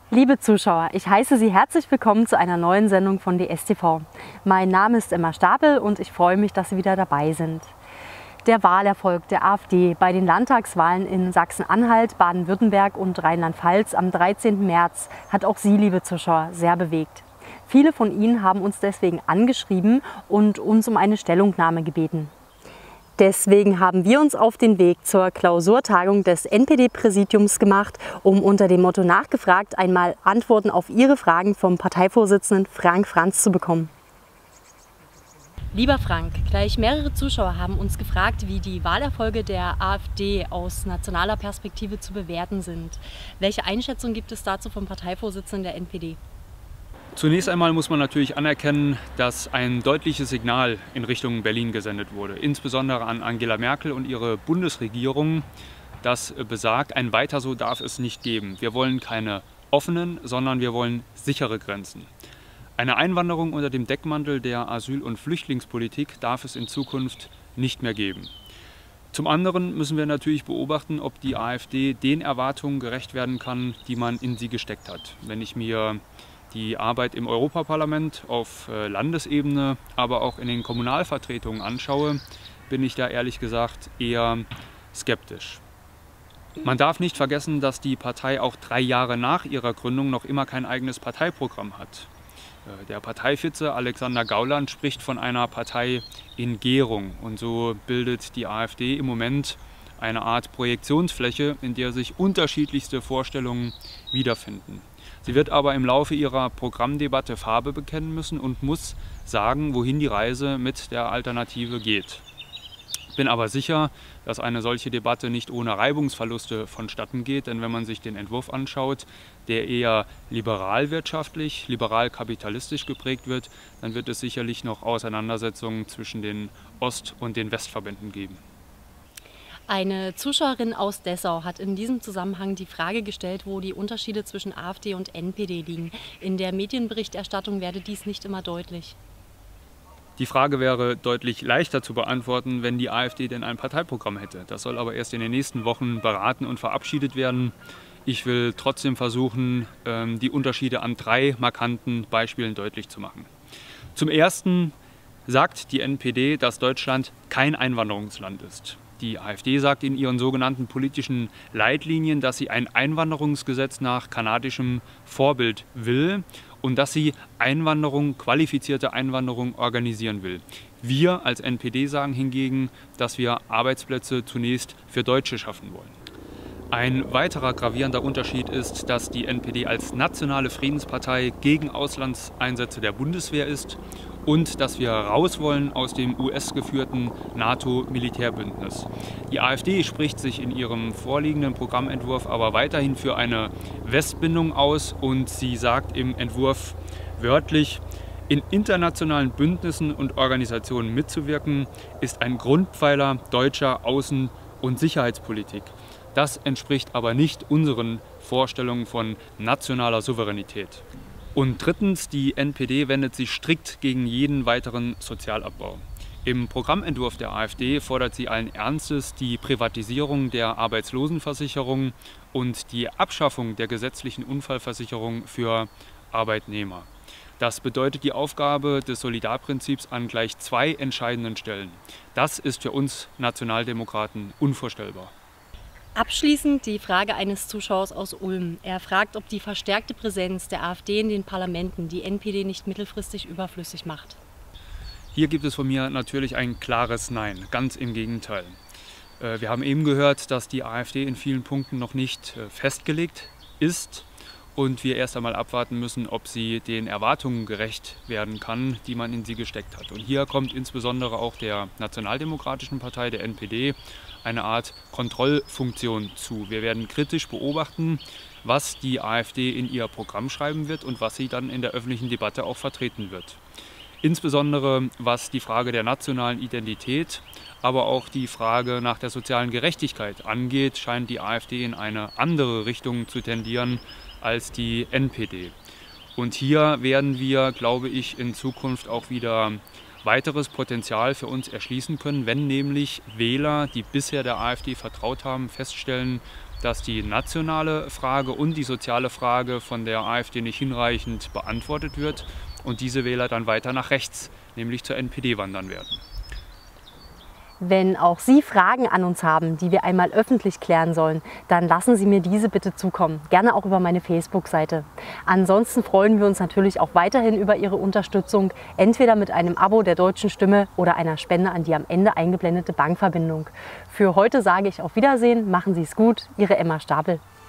Liebe Zuschauer, ich heiße Sie herzlich willkommen zu einer neuen Sendung von DStV. Mein Name ist Emma Stapel und ich freue mich, dass Sie wieder dabei sind. Der Wahlerfolg der AfD bei den Landtagswahlen in Sachsen-Anhalt, Baden-Württemberg und Rheinland-Pfalz am 13. März hat auch Sie, liebe Zuschauer, sehr bewegt. Viele von Ihnen haben uns deswegen angeschrieben und uns um eine Stellungnahme gebeten. Deswegen haben wir uns auf den Weg zur Klausurtagung des NPD-Präsidiums gemacht, um unter dem Motto nachgefragt einmal Antworten auf Ihre Fragen vom Parteivorsitzenden Frank Franz zu bekommen. Lieber Frank, gleich mehrere Zuschauer haben uns gefragt, wie die Wahlerfolge der AfD aus nationaler Perspektive zu bewerten sind. Welche Einschätzung gibt es dazu vom Parteivorsitzenden der NPD? Zunächst einmal muss man natürlich anerkennen, dass ein deutliches Signal in Richtung Berlin gesendet wurde, insbesondere an Angela Merkel und ihre Bundesregierung, das besagt, ein Weiter so darf es nicht geben. Wir wollen keine offenen, sondern wir wollen sichere Grenzen. Eine Einwanderung unter dem Deckmantel der Asyl- und Flüchtlingspolitik darf es in Zukunft nicht mehr geben. Zum anderen müssen wir natürlich beobachten, ob die AfD den Erwartungen gerecht werden kann, die man in sie gesteckt hat. Wenn ich mir die Arbeit im Europaparlament auf Landesebene, aber auch in den Kommunalvertretungen anschaue, bin ich da ehrlich gesagt eher skeptisch. Man darf nicht vergessen, dass die Partei auch 3 Jahre nach ihrer Gründung noch immer kein eigenes Parteiprogramm hat. Der Parteivize Alexander Gauland spricht von einer Partei in Gärung und so bildet die AfD im Moment eine Art Projektionsfläche, in der sich unterschiedlichste Vorstellungen wiederfinden. Sie wird aber im Laufe ihrer Programmdebatte Farbe bekennen müssen und muss sagen, wohin die Reise mit der Alternative geht. Ich bin aber sicher, dass eine solche Debatte nicht ohne Reibungsverluste vonstatten geht, denn wenn man sich den Entwurf anschaut, der eher liberal-wirtschaftlich, liberal-kapitalistisch geprägt wird, dann wird es sicherlich noch Auseinandersetzungen zwischen den Ost- und den Westverbänden geben. Eine Zuschauerin aus Dessau hat in diesem Zusammenhang die Frage gestellt, wo die Unterschiede zwischen AfD und NPD liegen. In der Medienberichterstattung werde dies nicht immer deutlich. Die Frage wäre deutlich leichter zu beantworten, wenn die AfD denn ein Parteiprogramm hätte. Das soll aber erst in den nächsten Wochen beraten und verabschiedet werden. Ich will trotzdem versuchen, die Unterschiede an 3 markanten Beispielen deutlich zu machen. Zum Ersten sagt die NPD, dass Deutschland kein Einwanderungsland ist. Die AfD sagt in ihren sogenannten politischen Leitlinien, dass sie ein Einwanderungsgesetz nach kanadischem Vorbild will und dass sie Einwanderung, qualifizierte Einwanderung organisieren will. Wir als NPD sagen hingegen, dass wir Arbeitsplätze zunächst für Deutsche schaffen wollen. Ein weiterer gravierender Unterschied ist, dass die NPD als nationale Friedenspartei gegen Auslandseinsätze der Bundeswehr ist und dass wir raus wollen aus dem US-geführten NATO-Militärbündnis. Die AfD spricht sich in ihrem vorliegenden Programmentwurf aber weiterhin für eine Westbindung aus und sie sagt im Entwurf wörtlich: In internationalen Bündnissen und Organisationen mitzuwirken, ist ein Grundpfeiler deutscher Außen- und Sicherheitspolitik. Das entspricht aber nicht unseren Vorstellungen von nationaler Souveränität. Und drittens, die NPD wendet sich strikt gegen jeden weiteren Sozialabbau. Im Programmentwurf der AfD fordert sie allen Ernstes die Privatisierung der Arbeitslosenversicherung und die Abschaffung der gesetzlichen Unfallversicherung für Arbeitnehmer. Das bedeutet die Aufgabe des Solidarprinzips an gleich 2 entscheidenden Stellen. Das ist für uns Nationaldemokraten unvorstellbar. Abschließend die Frage eines Zuschauers aus Ulm. Er fragt, ob die verstärkte Präsenz der AfD in den Parlamenten die NPD nicht mittelfristig überflüssig macht. Hier gibt es von mir natürlich ein klares Nein, ganz im Gegenteil. Wir haben eben gehört, dass die AfD in vielen Punkten noch nicht festgelegt ist und wir erst einmal abwarten müssen, ob sie den Erwartungen gerecht werden kann, die man in sie gesteckt hat. Und hier kommt insbesondere auch der Nationaldemokratischen Partei, der NPD, eine Art Kontrollfunktion zu. Wir werden kritisch beobachten, was die AfD in ihr Programm schreiben wird und was sie dann in der öffentlichen Debatte auch vertreten wird. Insbesondere was die Frage der nationalen Identität, aber auch die Frage nach der sozialen Gerechtigkeit angeht, scheint die AfD in eine andere Richtung zu tendieren als die NPD. Und hier werden wir, glaube ich, in Zukunft auch wieder weiteres Potenzial für uns erschließen können, wenn nämlich Wähler, die bisher der AfD vertraut haben, feststellen, dass die nationale Frage und die soziale Frage von der AfD nicht hinreichend beantwortet wird und diese Wähler dann weiter nach rechts, nämlich zur NPD wandern werden. Wenn auch Sie Fragen an uns haben, die wir einmal öffentlich klären sollen, dann lassen Sie mir diese bitte zukommen. Gerne auch über meine Facebook-Seite. Ansonsten freuen wir uns natürlich auch weiterhin über Ihre Unterstützung, entweder mit einem Abo der Deutschen Stimme oder einer Spende an die am Ende eingeblendete Bankverbindung. Für heute sage ich auf Wiedersehen, machen Sie es gut, Ihre Emma Stapel.